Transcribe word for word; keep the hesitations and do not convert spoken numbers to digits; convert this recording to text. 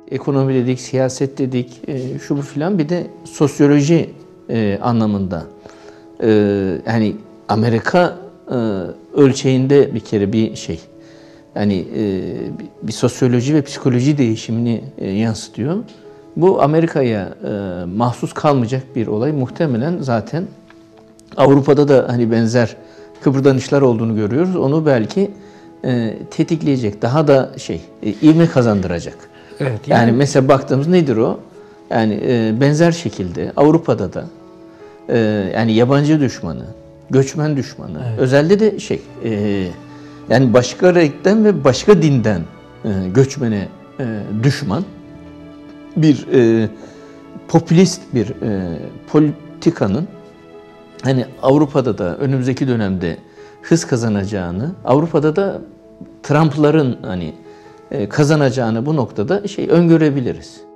ekonomi dedik, siyaset dedik, e, şu bu filan, bir de sosyoloji e, anlamında. E, yani Amerika e, ölçeğinde bir kere bir şey. Yani e, bir sosyoloji ve psikoloji değişimini e, yansıtıyor. Bu Amerika'ya e, mahsus kalmayacak bir olay. Muhtemelen zaten Avrupa'da da hani benzer kıpırdanışlar olduğunu görüyoruz. Onu belki e, tetikleyecek, daha da şey, e, ivme kazandıracak. Evet, yani, yani mesela baktığımız nedir o? Yani e, benzer şekilde Avrupa'da da e, yani yabancı düşmanı, göçmen düşmanı, evet. özelde de şey, e, yani başka renkten ve başka dinden e, göçmene e, düşman bir e, popülist bir e, politikanın hani Avrupa'da da önümüzdeki dönemde hız kazanacağını, Avrupa'da da Trump'ların hani e, kazanacağını bu noktada şey öngörebiliriz.